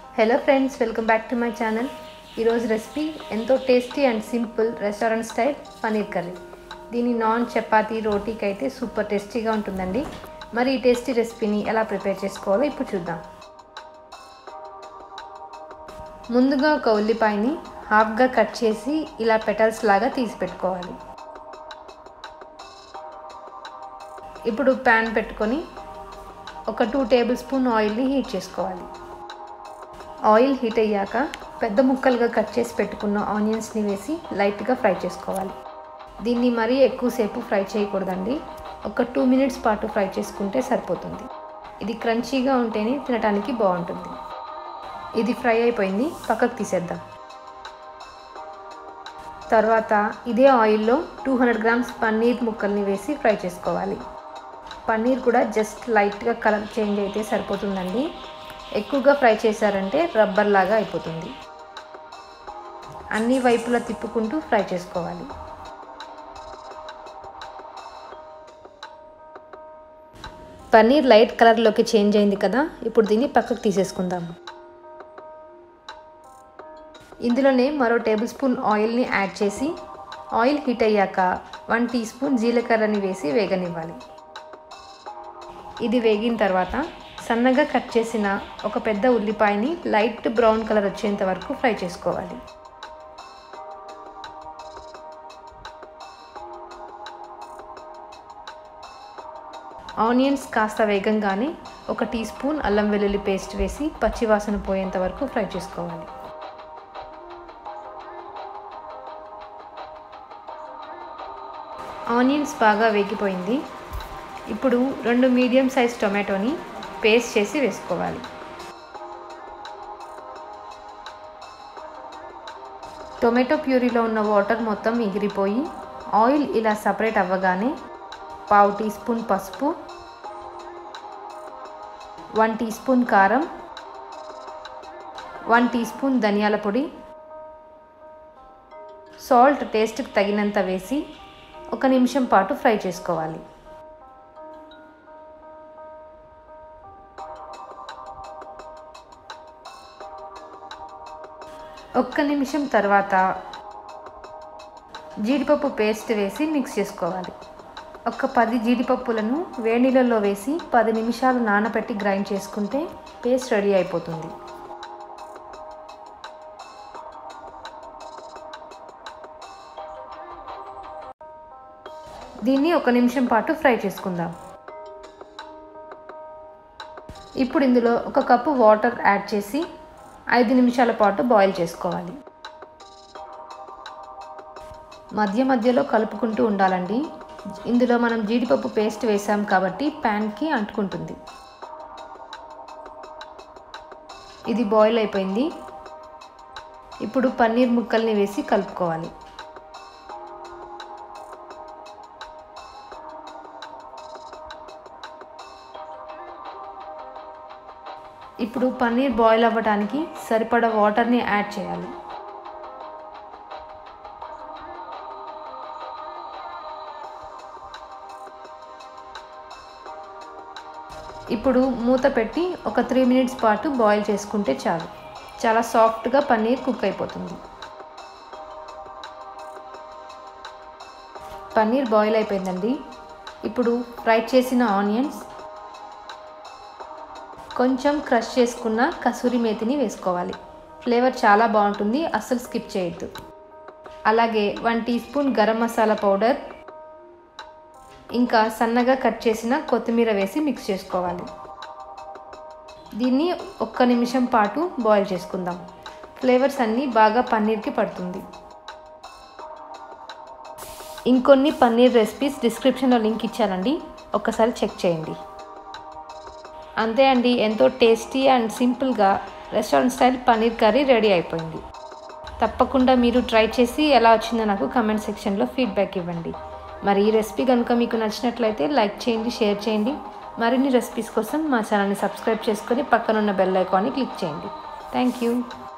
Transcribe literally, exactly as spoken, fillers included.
Hello friends, welcome back to my channel. ఈరోజు recipe ఎంతో tasty and simple restaurant style paneer curry. దీని నాన్, చపాతీ, రోటీకి అయితే సూపర్ టేస్టీగా ఉంటుందండి. మరి ఈ టేస్టీ రెసిపీని ఎలా ప్రిపేర్ చేసుకోవాలో ఇప్పుడు చూద్దాం. ముందుగా ఒక ఉల్లిపాయని హాఫ్గా కట్ చేసి ఇలా పెటల్స్ లాగా తీసి పెట్టుకోవాలి. ఇప్పుడు ప్యాన్ పెట్టుకొని ఒక టూ టేబుల్ స్పూన్ ఆయిల్ని హీట్ చేసుకోవాలి. ఆయిల్ హీట్ అయ్యాక పెద్ద ముక్కలుగా కట్ చేసి పెట్టుకున్న ఆనియన్స్ని వేసి లైట్గా ఫ్రై చేసుకోవాలి. దీన్ని మరీ ఎక్కువసేపు ఫ్రై చేయకూడదండి. ఒక టూ మినిట్స్ పాటు ఫ్రై చేసుకుంటే సరిపోతుంది. ఇది క్రంచీగా ఉంటేనే తినడానికి బాగుంటుంది. ఇది ఫ్రై అయిపోయింది, పక్కకు తీసేద్దాం. తర్వాత ఇదే ఆయిల్లో టూ హండ్రెడ్ గ్రామ్స్ పన్నీర్ ముక్కల్ని వేసి ఫ్రై చేసుకోవాలి. పన్నీర్ కూడా జస్ట్ లైట్గా కలర్ చేంజ్ అయితే సరిపోతుందండి. ఎక్కువగా ఫ్రై చేశారంటే రబ్బర్ లాగా అయిపోతుంది. అన్ని వైపులా తిప్పుకుంటూ ఫ్రై చేసుకోవాలి. పన్నీర్ లైట్ కలర్లోకి చేంజ్ అయింది కదా, ఇప్పుడు దీన్ని పక్కకు తీసేసుకుందాం. ఇందులోనే మరో టేబుల్ స్పూన్ ఆయిల్ని యాడ్ చేసి ఆయిల్ హీట్ అయ్యాక వన్ టీ స్పూన్ జీలకర్రని వేసి వేగనివ్వాలి. ఇది వేగిన తర్వాత సన్నగా కట్ చేసిన ఒక పెద్ద ఉల్లిపాయని లైట్ బ్రౌన్ కలర్ వచ్చేంత వరకు ఫ్రై చేసుకోవాలి. ఆనియన్స్ కాస్త వేగంగానే ఒక టీ స్పూన్ అల్లం వెల్లుల్లి పేస్ట్ వేసి పచ్చివాసన పోయేంత వరకు ఫ్రై చేసుకోవాలి. ఆనియన్స్ బాగా వేగిపోయింది. ఇప్పుడు రెండు మీడియం సైజ్ టొమాటోని పేస్ట్ చేసి వేసుకోవాలి. టొమాటో ప్యూరీలో ఉన్న వాటర్ మొత్తం ఎగిరిపోయి ఆయిల్ ఇలా సపరేట్ అవ్వగానే పావు టీ స్పూన్ పసుపు, వన్ టీ స్పూన్ కారం, వన్ టీ స్పూన్ ధనియాల పొడి, సాల్ట్ టేస్ట్కి తగినంత వేసి ఒక నిమిషం పాటు ఫ్రై చేసుకోవాలి. ఒక్క నిమిషం తర్వాత జీడిపప్పు పేస్ట్ వేసి మిక్స్ చేసుకోవాలి. ఒక పది జీడిపప్పులను వేడినీళ్ళలో వేసి పది నిమిషాలు నానబెట్టి గ్రైండ్ చేసుకుంటే పేస్ట్ రెడీ అయిపోతుంది. దీన్ని ఒక నిమిషం పాటు ఫ్రై చేసుకుందాం. ఇప్పుడు ఇందులో ఒక కప్పు వాటర్ యాడ్ చేసి ఐదు నిమిషాల పాటు బాయిల్ చేసుకోవాలి. మధ్య మధ్యలో కలుపుకుంటూ ఉండాలండి. ఇందులో మనం జీడిపప్పు పేస్ట్ వేసాం కాబట్టి ప్యాన్కి అంటుకుంటుంది. ఇది బాయిల్ అయిపోయింది. ఇప్పుడు పన్నీర్ ముక్కల్ని వేసి కలుపుకోవాలి. ఇప్పుడు పన్నీర్ బాయిల్ అవ్వడానికి సరిపడా వాటర్ని యాడ్ చేయాలి. ఇప్పుడు మూత పెట్టి ఒక త్రీ మినిట్స్ పాటు బాయిల్ చేసుకుంటే చాలు. చాలా సాఫ్ట్గా పన్నీర్ కుక్ అయిపోతుంది. పన్నీర్ బాయిల్ అయిపోయిందండి. ఇప్పుడు ఫ్రై చేసిన ఆనియన్స్, కొంచెం క్రష్ చేసుకున్న కసూరి మేతిని వేసుకోవాలి. ఫ్లేవర్ చాలా బాగుంటుంది, అస్సలు స్కిప్ చేయొద్దు. అలాగే one teaspoon garam masala powder, ఇంకా సన్నగా కట్ చేసిన కొత్తిమీర వేసి మిక్స్ చేసుకోవాలి. దీన్ని ఒక్క నిమిషం పాటు బాయిల్ చేసుకుందాం. ఫ్లేవర్స్ అన్నీ బాగా పన్నీర్కి పడుతుంది. ఇంకొన్ని పన్నీర్ రెసిపీస్ డిస్క్రిప్షన్లో లింక్ ఇచ్చానండి, ఒక్కసారి చెక్ చేయండి. అంతే అండి, ఎంతో టేస్టీ అండ్ సింపుల్గా restaurant style paneer curry ready అయిపోయింది. తప్పకుండా మీరు ట్రై చేసి ఎలా వచ్చిందో నాకు కమెంట్ సెక్షన్లో ఫీడ్బ్యాక్ ఇవ్వండి. మరి ఈ రెసిపీ కనుక మీకు నచ్చినట్లయితే లైక్ చేయండి, షేర్ చేయండి. మరిన్ని రెసిపీస్ కోసం మా ఛానల్ని సబ్స్క్రైబ్ చేసుకొని పక్కనున్న బెల్ ఐకాన్ని క్లిక్ చేయండి. Thank you.